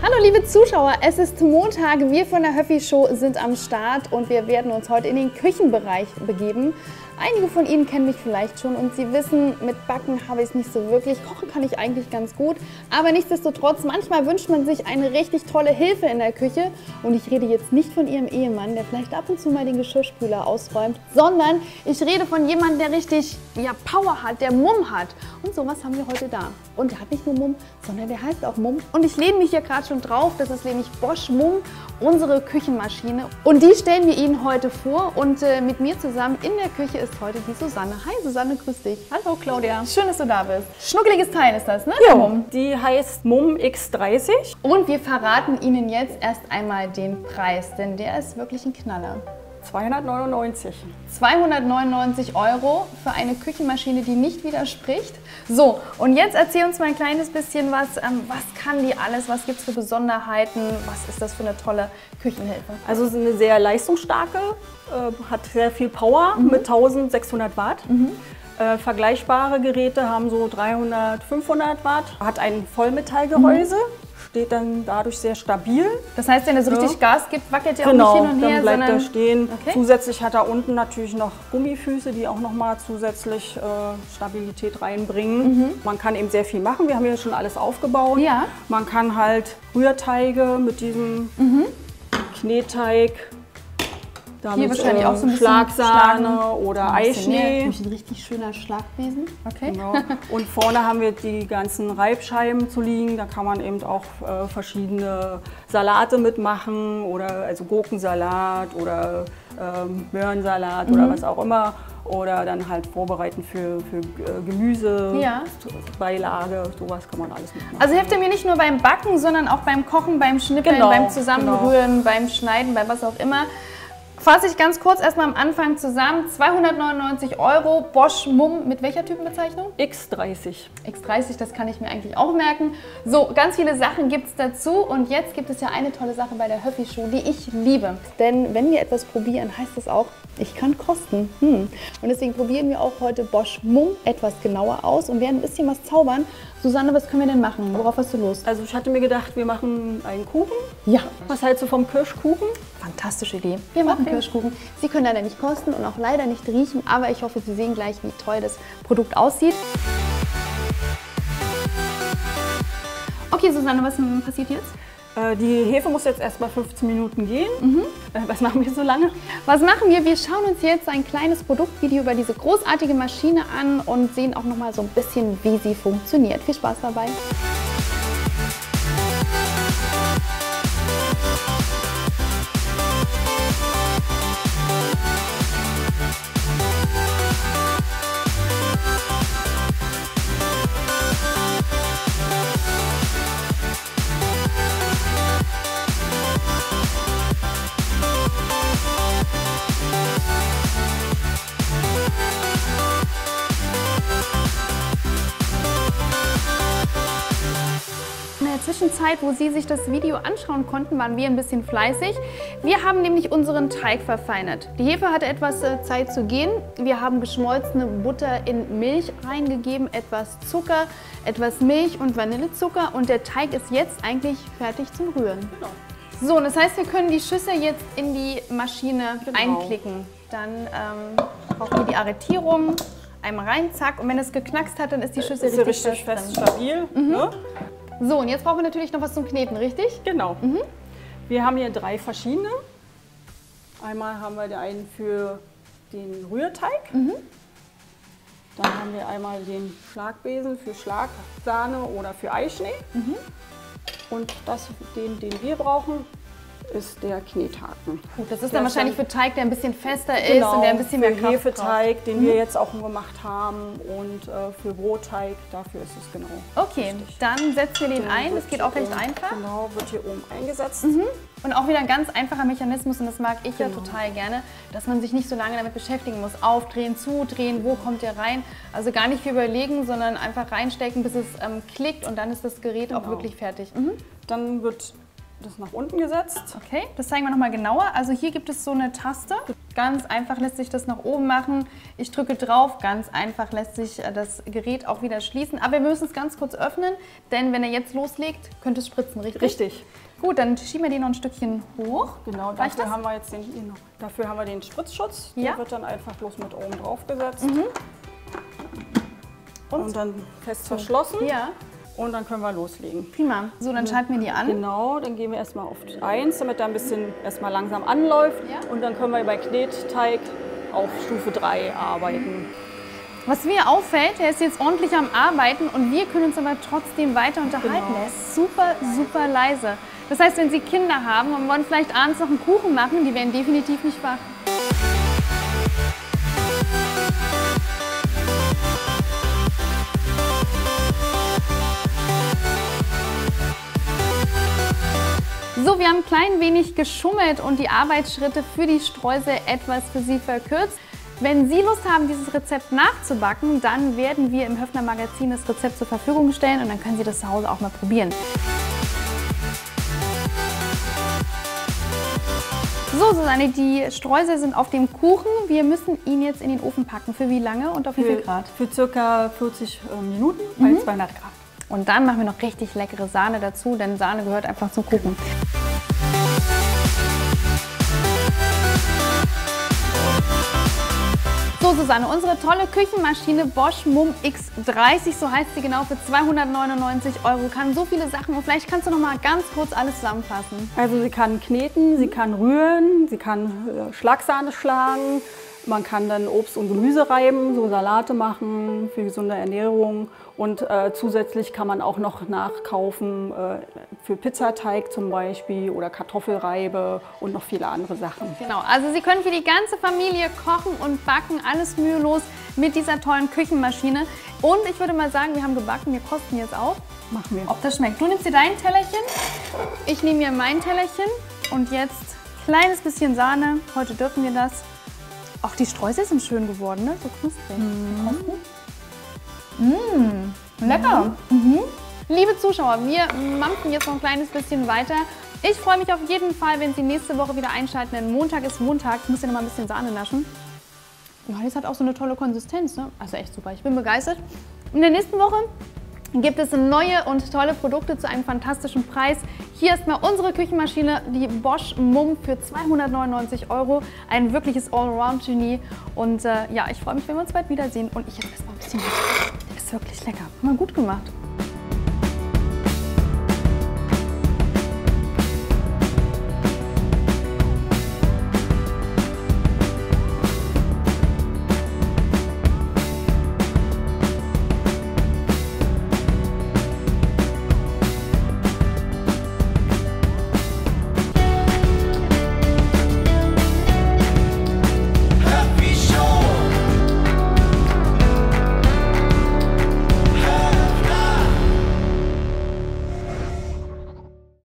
Hallo liebe Zuschauer, es ist Montag, wir von der Höffi Show sind am Start und wir werden uns heute in den Küchenbereich begeben. Einige von Ihnen kennen mich vielleicht schon und Sie wissen, mit Backen habe ich es nicht so wirklich. Kochen kann ich eigentlich ganz gut, aber nichtsdestotrotz, manchmal wünscht man sich eine richtig tolle Hilfe in der Küche. Und ich rede jetzt nicht von Ihrem Ehemann, der vielleicht ab und zu mal den Geschirrspüler ausräumt, sondern ich rede von jemandem, der richtig Power hat, der Mumm hat. Und sowas haben wir heute da. Und der hat nicht nur Mumm, sondern der heißt auch Mumm. Und ich lehne mich hier gerade schon drauf, das ist nämlich Bosch Mumm, unsere Küchenmaschine. Und die stellen wir Ihnen heute vor und mit mir zusammen in der Küche ist heute die Susanne. Hi Susanne, grüß dich. Hallo Claudia. Schön, dass du da bist. Schnuckeliges Teil ist das, ne? Ja, Mumm. Die heißt Mumm X30. Und wir verraten Ihnen jetzt erst einmal den Preis, denn der ist wirklich ein Knaller. 299. 299 € für eine Küchenmaschine, die nicht widerspricht. So, und jetzt erzähl uns mal ein kleines bisschen was. Was kann die alles? Was gibt es für Besonderheiten? Was ist das für eine tolle Küchenhilfe? Also es ist eine sehr leistungsstarke, hat sehr viel Power mit 1600 Watt. Vergleichbare Geräte haben so 300, 500 Watt. Hat ein Vollmetallgehäuse. Steht dann dadurch sehr stabil. Das heißt, wenn er so richtig Gas gibt, wackelt er auch genau, nicht hin und her, dann bleibt er stehen. Okay. Zusätzlich hat er unten natürlich noch Gummifüße, die auch nochmal zusätzlich Stabilität reinbringen. Man kann eben sehr viel machen. Wir haben hier schon alles aufgebaut. Ja. Man kann halt Rührteige mit diesem Knetteig, damit hier wahrscheinlich auch so ein bisschen Schlagsahne oder Eischnee. Ein richtig schöner Schlagbesen. Okay. Genau. Und vorne haben wir die ganzen Reibscheiben zu liegen. Da kann man eben auch verschiedene Salate mitmachen oder also Gurkensalat oder Möhrensalat oder was auch immer. Oder dann halt vorbereiten für Gemüse, Beilage, sowas kann man alles mitmachen. Also hilft er mir nicht nur beim Backen, sondern auch beim Kochen, beim Schnippeln, beim Zusammenrühren, beim Schneiden, bei was auch immer. Fasse ich ganz kurz erstmal am Anfang zusammen. 299 €, Bosch Mumm, mit welcher Typenbezeichnung? X30. X30, das kann ich mir eigentlich auch merken. So, ganz viele Sachen gibt es dazu und jetzt gibt es ja eine tolle Sache bei der Höffi Show, die ich liebe. Denn wenn wir etwas probieren, heißt das auch, ich kann kosten. Und deswegen probieren wir auch heute Bosch Mumm etwas genauer aus und werden ein bisschen was zaubern. Susanne, was können wir denn machen? Worauf hast du Lust? Also ich hatte mir gedacht, wir machen einen Kuchen. Ja. Was hältst du vom Kirschkuchen? Fantastische Idee. Wir machen Kirschkuchen. Sie können leider nicht kosten und auch leider nicht riechen, aber ich hoffe, Sie sehen gleich, wie toll das Produkt aussieht. Okay, Susanne, was passiert jetzt? Die Hefe muss jetzt erst mal 15 Minuten gehen. Was machen wir so lange? Was machen wir? Wir schauen uns jetzt ein kleines Produktvideo über diese großartige Maschine an und sehen auch noch mal so ein bisschen, wie sie funktioniert. Viel Spaß dabei! In der Zwischenzeit, wo Sie sich das Video anschauen konnten, waren wir ein bisschen fleißig. Wir haben nämlich unseren Teig verfeinert. Die Hefe hatte etwas Zeit zu gehen. Wir haben geschmolzene Butter in Milch reingegeben, etwas Zucker, etwas Milch und Vanillezucker und der Teig ist jetzt eigentlich fertig zum Rühren. Genau. So, und das heißt, wir können die Schüssel jetzt in die Maschine einklicken. Dann brauchen wir die Arretierung. Einmal rein, zack, und wenn es geknackst hat, dann ist die Schüssel richtig fest, stabil. Ne? So, und jetzt brauchen wir natürlich noch was zum Kneten, richtig? Genau. Wir haben hier 3 verschiedene. Einmal haben wir einen für den Rührteig. Dann haben wir einmal den Schlagbesen für Schlagsahne oder für Eischnee. Und den wir brauchen, ist der Knethaken. Gut, das ist dann wahrscheinlich für Teig, der ein bisschen fester ist und der ein bisschen mehr Kraft Hefeteig, den wir jetzt auch gemacht haben, und für Brotteig, dafür ist es genau. Okay, richtig. Dann setzen wir den ein, das geht auch recht einfach. Genau, wird hier oben eingesetzt. Und auch wieder ein ganz einfacher Mechanismus und das mag ich ja total gerne, dass man sich nicht so lange damit beschäftigen muss. Aufdrehen, zudrehen, wo kommt der rein? Also gar nicht viel überlegen, sondern einfach reinstecken, bis es klickt und dann ist das Gerät auch wirklich fertig. Dann wird das nach unten gesetzt. Okay, das zeigen wir nochmal genauer. Also hier gibt es so eine Taste. Ganz einfach lässt sich das nach oben machen. Ich drücke drauf, ganz einfach lässt sich das Gerät auch wieder schließen. Aber wir müssen es ganz kurz öffnen, denn wenn er jetzt loslegt, könnte es spritzen, richtig? Richtig. Gut, dann schieben wir den noch ein Stückchen hoch. Genau, dafür haben wir jetzt den Spritzschutz. Der wird dann einfach bloß mit oben drauf gesetzt. Und dann fest verschlossen. Ja. Und dann können wir loslegen. Prima. So, dann schalten wir die an. Genau, dann gehen wir erstmal auf 1, damit er ein bisschen erstmal langsam anläuft. Ja. Und dann können wir bei Knetteig auf Stufe 3 arbeiten. Was mir auffällt, er ist jetzt ordentlich am Arbeiten und wir können uns aber trotzdem weiter unterhalten. Genau. Er ist super, super leise. Das heißt, wenn Sie Kinder haben und wollen vielleicht abends noch einen Kuchen machen, die werden definitiv nicht wach. So, wir haben ein klein wenig geschummelt und die Arbeitsschritte für die Streusel etwas für Sie verkürzt. Wenn Sie Lust haben, dieses Rezept nachzubacken, dann werden wir im Höffner Magazin das Rezept zur Verfügung stellen und dann können Sie das zu Hause auch mal probieren. So, Susanne, die Streusel sind auf dem Kuchen. Wir müssen ihn jetzt in den Ofen packen. Für wie lange und auf wie viel Grad? Für ca. 40 Minuten bei 200 Grad. Und dann machen wir noch richtig leckere Sahne dazu, denn Sahne gehört einfach zum Kuchen. So, Susanne, unsere tolle Küchenmaschine Bosch Mumm X30, so heißt sie genau, für 299 €, kann so viele Sachen. Und vielleicht kannst du noch mal ganz kurz alles zusammenfassen. Also sie kann kneten, sie kann rühren, sie kann Schlagsahne schlagen. Man kann dann Obst und Gemüse reiben, so Salate machen für gesunde Ernährung. Und zusätzlich kann man auch noch nachkaufen für Pizzateig zum Beispiel oder Kartoffelreibe und noch viele andere Sachen. Genau, also Sie können für die ganze Familie kochen und backen, alles mühelos mit dieser tollen Küchenmaschine. Und ich würde mal sagen, wir haben gebacken, wir kosten jetzt auch. Machen wir. Ob das schmeckt. Du nimmst dir dein Tellerchen, ich nehme mir mein Tellerchen und jetzt kleines bisschen Sahne. Heute dürfen wir das. Auch die Streusel sind schön geworden, ne? So knusprig. Lecker. Liebe Zuschauer, wir mampfen jetzt noch ein kleines bisschen weiter. Ich freue mich auf jeden Fall, wenn Sie nächste Woche wieder einschalten, denn Montag ist Montag. Ich muss ja noch mal ein bisschen Sahne naschen. Ja, das hat auch so eine tolle Konsistenz, ne? Also echt super, ich bin begeistert. In der nächsten Woche gibt es neue und tolle Produkte zu einem fantastischen Preis. Hier ist mal unsere Küchenmaschine, die Bosch Mumm für 299 €. Ein wirkliches Allround-Genie. Und ja, ich freue mich, wenn wir uns bald wiedersehen. Und ich jetzt erstmal ein bisschen mit. Der ist wirklich lecker. Mal gut gemacht.